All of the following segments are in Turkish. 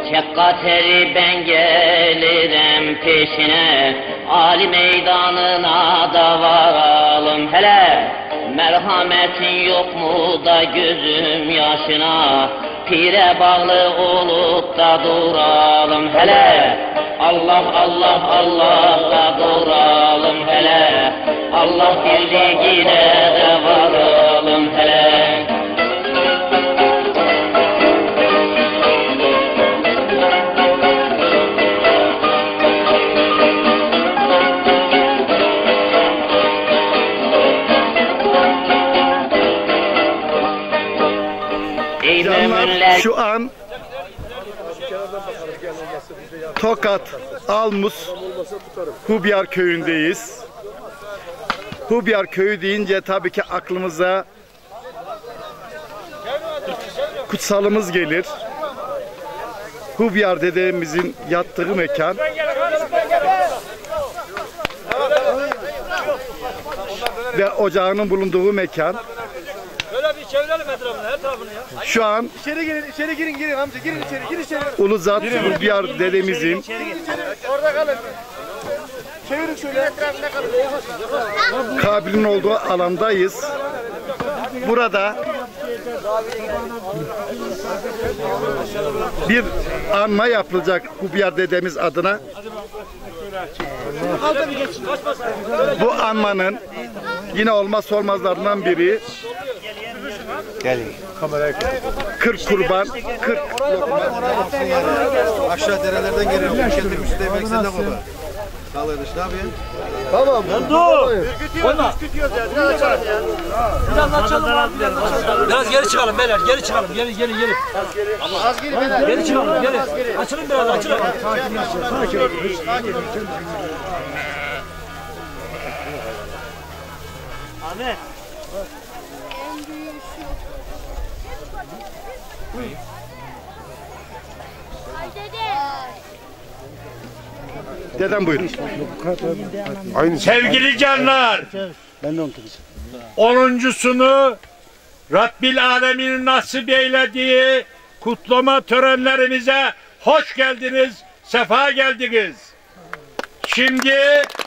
Çek kateri ben gelirim peşine, Ali meydanına da varalım hele. Merhametin yok mu da gözüm yaşına, pire bağlı olup da duralım hele. Allah Allah Allah da duralım hele, Allah birliğine de varalım hele. Şu an Tokat Almus Hubyar köyündeyiz. Hubyar köyü deyince tabii ki aklımıza kutsalımız gelir. Hubyar dedemizin yattığı mekan. Ve ocağının bulunduğu mekan. Böyle bir çevirelim etrafını, her tarafını ya. Şu an İçeri girin amca, girin içeri. Uluzat Hubyar dedemizin Orada kalın. Çevirin şöyle etrafına kalın. kabrinin olduğu alandayız. Burada bir anma yapılacak Hubyar dedemiz adına. Bu anmanın yine olmazsa olmazlarından biri 40 kurban, 40 lokma. Aşağı derelerden geliyorum. Kendi üstü demek sen de baba. Sağlayın işte abi. Tamam. Ürkütüyoruz ya, biraz açalım ya. Biraz açalım abi, biraz açalım. Biraz geri çıkalım beyler, geri çıkalım. Geri. Az geri beyler. Geri çıkalım, geri. Açılın biraz, açılın. Sakin. Ahmet. Dedem buyurun. Sevgili canlar, 10.sunu Rabbil Alemin'in nasip eylediği kutlama törenlerimize hoş geldiniz, sefa geldiniz. Şimdi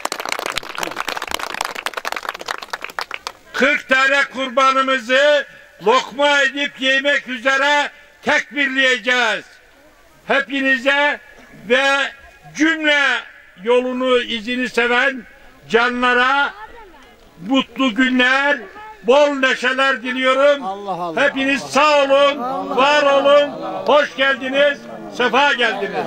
40 tane kurbanımızı lokma edip yemek üzere tekbirleyeceğiz. Hepinize ve cümle yolunu, izini seven canlara mutlu günler, bol neşeler diliyorum. Hepiniz sağ olun, var olun, hoş geldiniz, sefa geldiniz.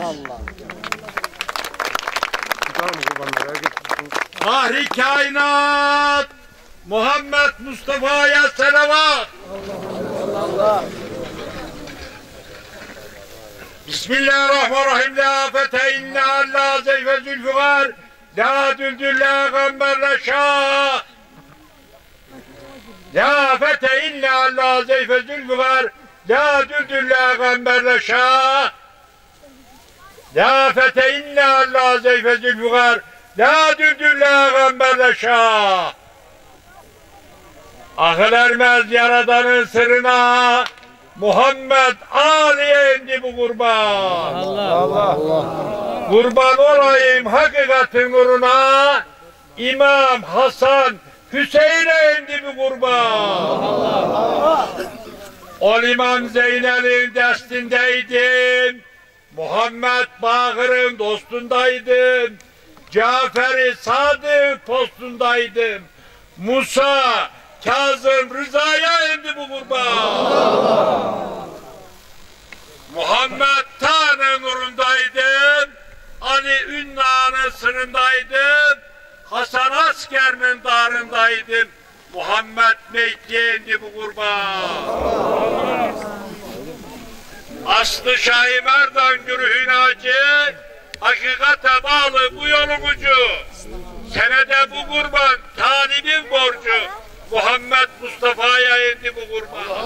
Fahri kainat Muhammed Mustafa'ya selavat. Bismillahirrahmanirrahim. La fete inna Allah zeyfe zülfügar. La düldül la gamberle şah. La fete inna Allah zeyfe zülfügar. La düldül la gamberle şah. La fete inna Allah zeyfe zülfügar. La düldül la gamberle şah. Akıl ermez yaradanın sırrına. Muhammed Ali'ye indi bu kurban. Allah. Kurban olayım hakikatin nuruna. İmam Hasan Hüseyin'e indi bu kurban. O İmam Zeynel'in destindeydim. Muhammed Bakır'ın dostundaydım. Cafer-i Sadık'ın postundaydım. Musa Kazım Rıza'ya indi bu kurban. Muhammed Tanrı nurundaydım. Ali Ünna'nın sırrındaydım. Hasan Asker'in darındaydım. Muhammed Mehdi'ye indi bu kurban. Aslı Şahi Merdan Gürühün Hacı, hakikate bağlı bu yolun ucu. Senede bu kurban talibin borcu. Muhammed Mustafa'ya indi bu kurban.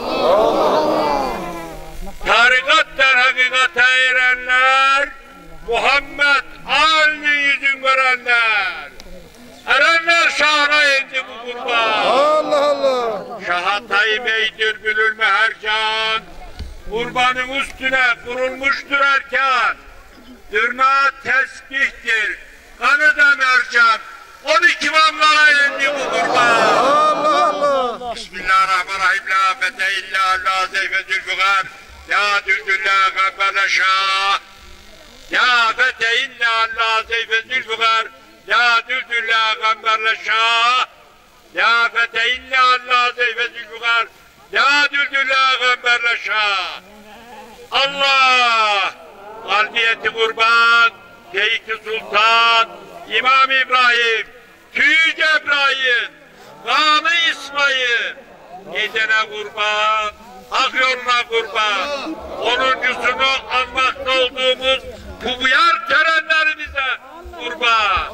Tarikatten hakikate erenler, Muhammed Ali'nin yüzün görenler. Erenler şahına indi bu kurban. Allah Allah. Şahatay Bey Dürbülül Mehercan, kurbanın üstüne kurulmuştur erkan. Dırnağı tesbihtir, kanı da mercan. 12 imamlara indi bu kurban. Allah Allah. Bismillahirrahmanirrahim. La fete illa Allah zeyfe zülfügar. La düldülle gabbele şah. La fete illa Allah zeyfe zülfügar. La düldülle gabbele şah. La fete illa Allah zeyfe zülfügar. La düldülle gabbele şah. Allah! Kalbiyeti kurban, Teyki Sultan, İmam İbrahim, Tüy Cebrail, Kanı İsmail, gecene kurban, hak yoluna kurban, 10'uncusunu anmakta olduğumuz Kubuyar törenlerimize kurban.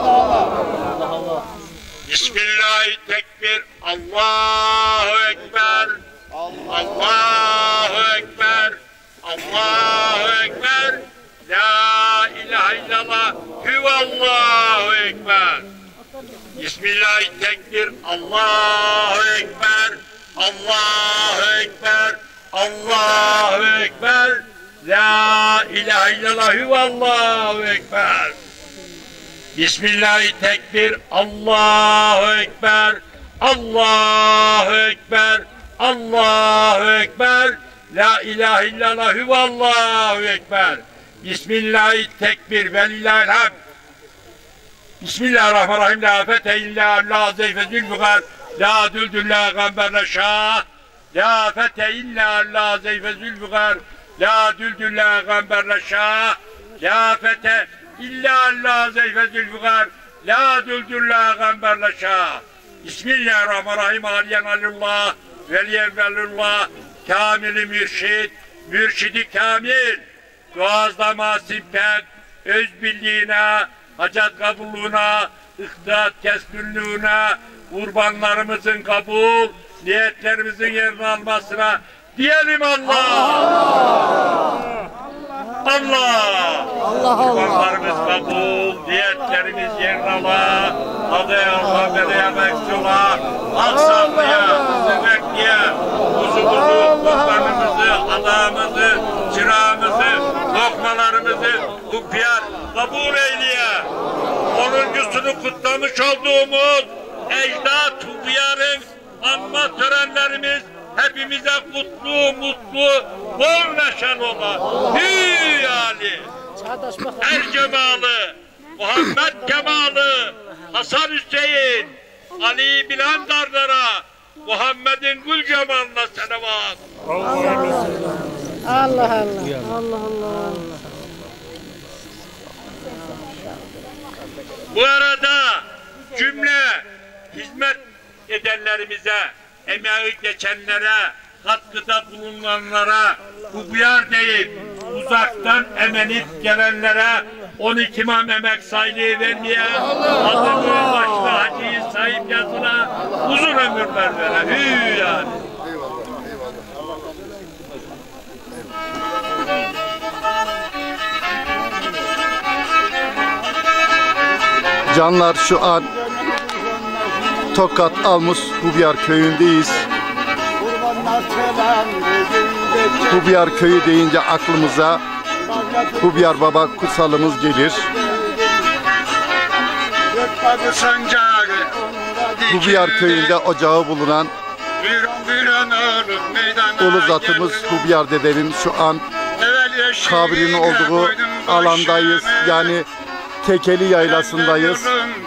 Bismillahirrahmanirrahim. Allahu Ekber, Allahu Ekber, Allahu Ekber, La ilahe illallah, Hüvallahu Ekber. Bismillahirrahmanirrahim. Allahu Ekber, Allahu Ekber, Allahu Ekber, La ilahe illallah, Hüvallahu Ekber. Bismillahirrahmanirrahim. Allahu Ekber, Allahu Ekber, Allahu Ekber, La ilahe illallah, Hüvallahu Ekber. Bismillahirrahmanirrahim. Velillahilhamd. Bismillahirrahmanirrahim. La fete illa Allah zeyfe zülfügar. La düldülle gamberle şah. La fete illa Allah zeyfe zülfügar. La düldülle gamberle şah. La fete illa Allah zeyfe zülfügar. La düldülle gamberle şah. Bismillahirrahmanirrahim. Aliyen alillah. Veliyen velillah. Kamil-i mürşid. Mürşidi kamil. Doğazlama simpek. Öz birliğine. Hacat kabulluğuna. İhtidat keskinliğine. Kurbanlarımızın kabul. Niyetlerimizin yerini almasına. Diyelim Allah. Allah! Kurbanlarımız kabul, niyetlerimiz yerini ala, adaya Allah, bedeye meksula, aksaklıya, zübekliye, kuzumuzu, kurbanımızı, adamımızı, çırağımızı, lokmalarımızı, kupiyar kabul eyleye. 10'uncusunu kutlamış olduğumuz ecdat kupiyarın anma törenlerimiz hepimize kutlu, mutlu, bol neşen ola. Hü Ali, Ercemalı, Muhammed Kemalı, Hasan Hüseyin, Ali Bilan Dardar'a, Muhammed'in gül cemalına selavat. Allah Allah. Allah Allah. Bu arada cümle hizmet edenlerimize, emeği geçenlere, katkıda bulunanlara, Kubuyar deyip uzaktan emenip gelenlere 12 imam emek saylığı vermeye, adını başta hacıyı sahip yazına uzun ömürler vere. Hü yani. Canlar, şu an Tokat Almus Kubuyar köyündeyiz. Kubuyar köyü deyince aklımıza Kubuyar Baba kutsalımız gelir. Kubuyar köyünde ocağı bulunan ulu zatımız Kubuyar dedenin şu an kabrinin olduğu alandayız. Yani Tekeli Yaylası'ndayız.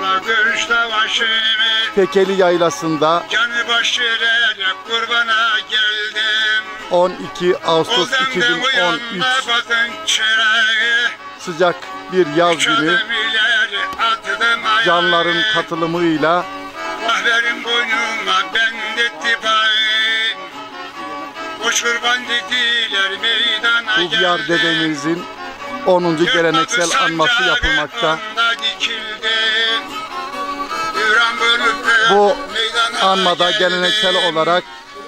Tekeli Yaylası'nda 12 Ağustos 2013 sıcak bir yaz günü canların katılımıyla Kubuyar dedemizin 10. geleneksel anması yapılmakta. Bu anmada geleneksel olarak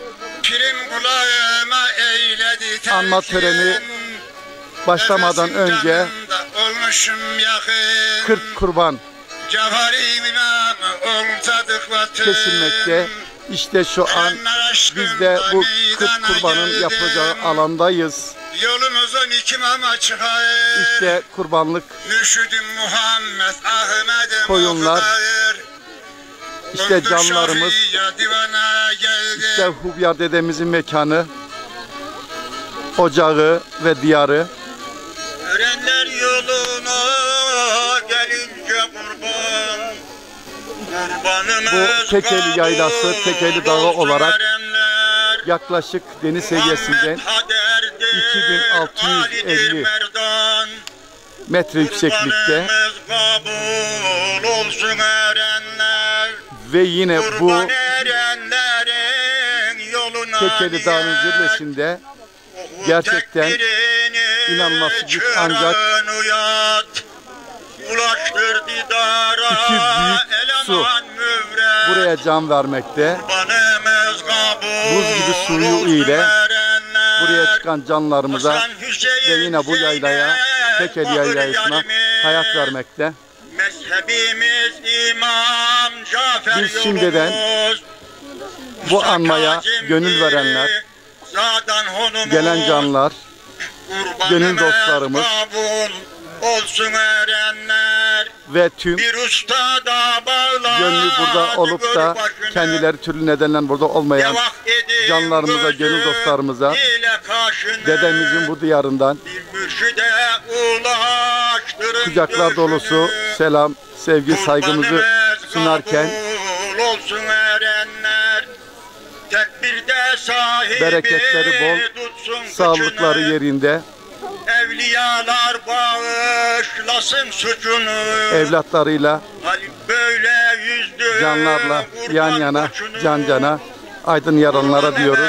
anma töreni başlamadan önce 40 kurban kesilmekte. İşte şu an biz de bu kıt kurbanın yapılacağı alandayız. Yolumuzun iki mama çıkar. İşte kurbanlık Mürşidim Muhammed Ahmet'im koyunlar, okutayır. işte canlarımız, Divana geldi. işte Hubyar dedemizin mekanı, ocağı ve diyarı. Örenler yoluna gelince kurban. Bu Tekeli Yaylası, Tekeli Dağı olarak yaklaşık deniz seviyesinden 2650 metre yükseklikte ve yine bu Tekeli Dağı'nın zirvesinde gerçekten inanılması güç, ancak 200 büyük su buraya can vermekte. Buz gibi suyu ile buraya çıkan canlarımıza ve yine bu yaylaya, Tekeli Yaylası'na hayat vermekte. Biz şimdiden bu anmaya gönül verenler, gelen canlar, gönül dostlarımız ve tüm gönlü burada olup da kendileri türlü nedenlerden burada olmayan canlarımıza, gönül dostlarımıza, dedemizin bu diyarından kucaklar dolusu selam, sevgi, saygımızı sunarken bereketleri bol, sağlıkları yerinde, evliyalar bağışlasın suçunu, evlatlarıyla, canlarla yan yana, can cana, aydın yarınlara diyoruz.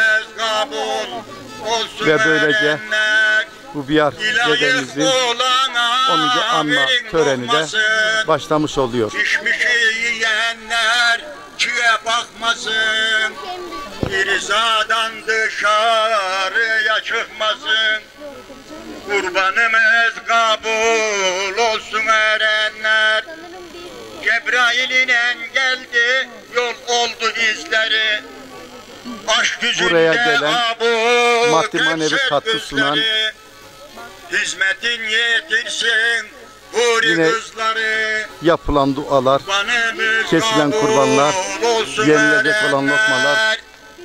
Ve böylece Hubyar dedemizin 10. anma töreni de başlamış oluyor. Pişmişi yiyenler çiğe bakmasın, rızadan dışarıya çıkmasın. Kurbanımız kabul olsun erenler. Cebrail'in geldi, yol oldu izleri. Aşk Buraya gelen, maddi manevi katkı sunan, hizmetin yetirsin yine kızları. yapılan dualar, kesilen kurbanlar, yenilecek olan lokmalar,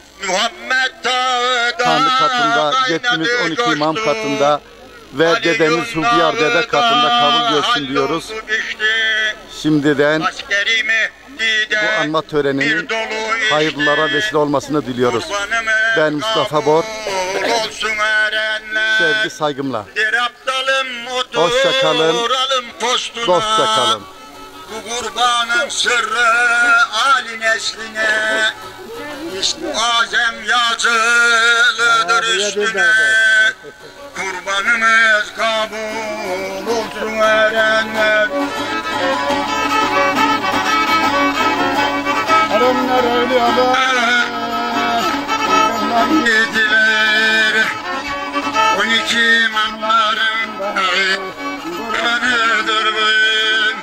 Tanrı katında, ceddimiz 12 imam katında ve dedemiz Hubyar dede katında kabul görsün diyoruz. Şimdiden bu anma töreninin hayırlılara vesile olmasını diliyoruz. Ben Mustafa Bor, sevgi saygımla. Hoşça kalın, dostça kalın. Bu kurbanın sırrı Ali nesline, azem yazılıdır üstüne. Kurbanımız kabul olsun erenler. Erenler evliyalar Yediler 12 imamların Kurbanıdır bugün.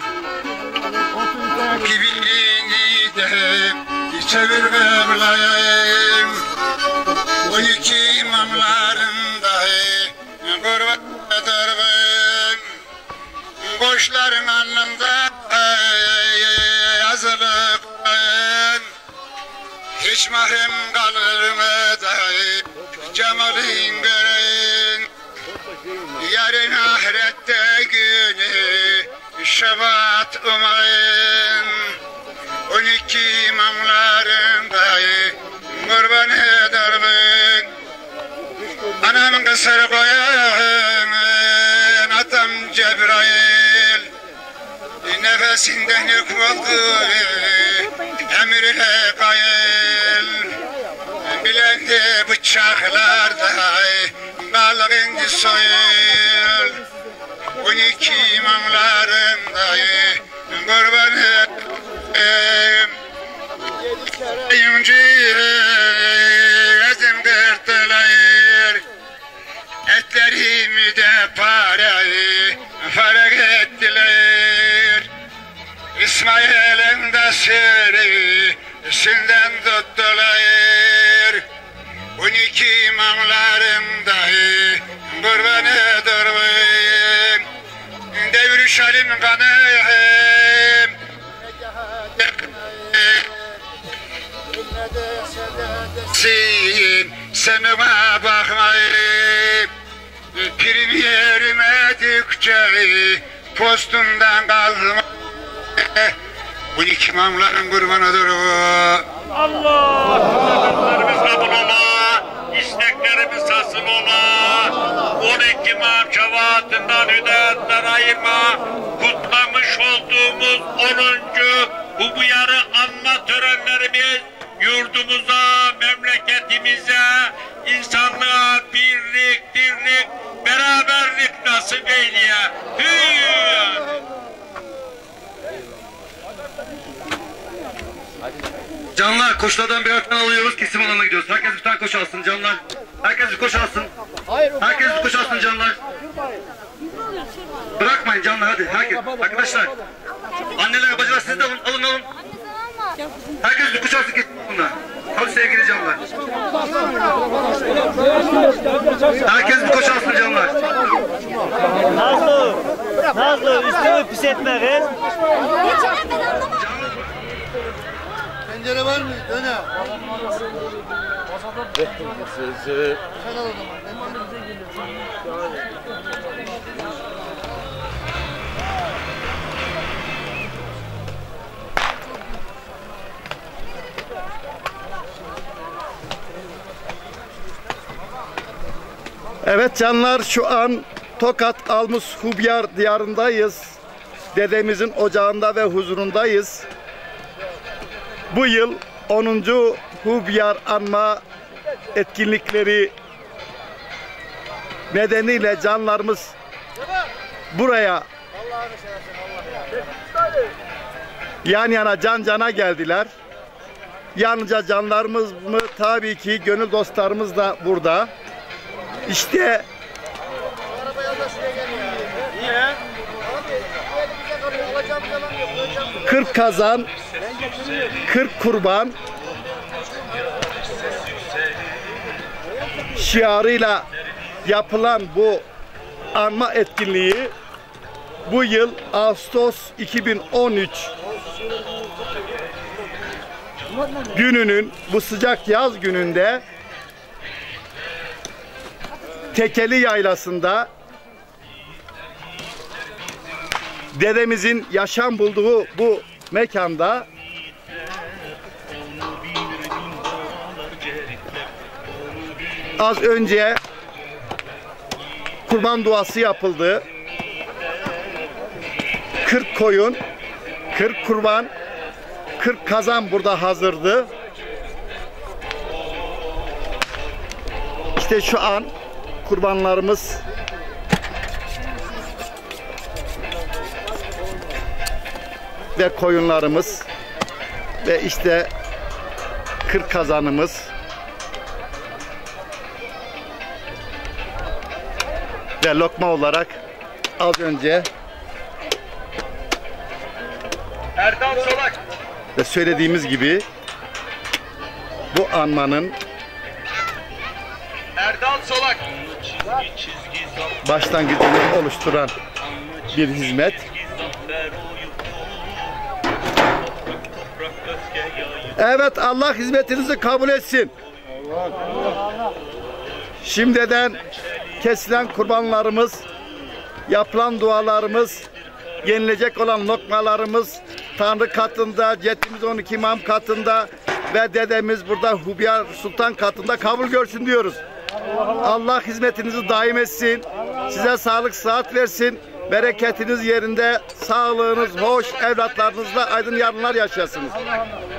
Ki birini de çevir Mevlayım. 12 imamların dahi kurbanıdır bugün. Koçların alnında yazılı koyun. Hiç mahrem kalır mı dahi cemalin görün. Yarın ahirette günü şefaat umayın. 12 imamların dahi kurban ederim. Anam kısır koyun, atam Cebrail. Nefesinden yıkıldı, emriyle kayıl. Bilendi bıçaklar dahi kalbindi soyul. 12 imamların dahi kurban ederim. Gözüm kırtılayır, etlerimi de parayı fark ettiler. İsmail'in de sürü sinden tuttular 12 imamların dahi kurbanıdır devri şalim kanıyım senime bakmayıp pirim yerime dikçe postundan kalma 12 imamların kurbanıdır Allah! Dualarımız kabul ola, isteklerimiz hasıl ola. 12 imam şefaatinden hidayetler ayırma. Kutlamış olduğumuz 10. bu yarı anma törenlerimiz yurdumuza, memleketimize, insanlığa birlik, dirlik, beraberlik nasip eyleye. Canlar koşulardan bir arkadan alıyoruz, kesim alanına gidiyoruz. Herkes bir tane koş alsın canlar. Herkes bir koş alsın. Herkes bir koş alsın canlar. Bırakmayın canlar hadi. Herkes. Arkadaşlar. Anneler, bacılar siz de alın. Herkes bir koş alsın kesin bunlar. Hadi sevgili canlar. Herkes bir koş alsın canlar. Nazlı üstümü pis etme kız. Pencere var mı? Döne. Evet canlar, şu an Tokat Almus Hubyar diyarındayız. Dedemizin ocağında ve huzurundayız. Bu yıl 10. Hubyar anma etkinlikleri nedeniyle canlarımız buraya yan yana can cana geldiler. Yalnızca canlarımız mı? Tabii ki gönül dostlarımız da burada. İşte 40 kazan, 40 kurban şiarıyla yapılan bu anma etkinliği bu yıl Ağustos 2013 gününün, bu sıcak yaz gününde Tekeli Yaylası'nda dedemizin yaşam bulduğu bu mekanda az önce kurban duası yapıldı. 40 koyun, 40 kurban, 40 kazan burada hazırdı. İşte şu an kurbanlarımız ve koyunlarımız ve işte 40 kazanımız ve lokma olarak az önce Erdal Solak ve söylediğimiz gibi bu anmanın Erdal Solak başlangıcını oluşturan bir hizmet. Evet, Allah hizmetinizi kabul etsin. Şimdiden kesilen kurbanlarımız, yapılan dualarımız, yenilecek olan lokmalarımız Tanrı katında, ceddimiz 12 imam katında ve dedemiz burada Hubyar Sultan katında kabul görsün diyoruz. Allah hizmetinizi daim etsin. Size sağlık, sıhhat versin. Bereketiniz yerinde, sağlığınız hoş, evlatlarınızla aydın yarınlar yaşasınız.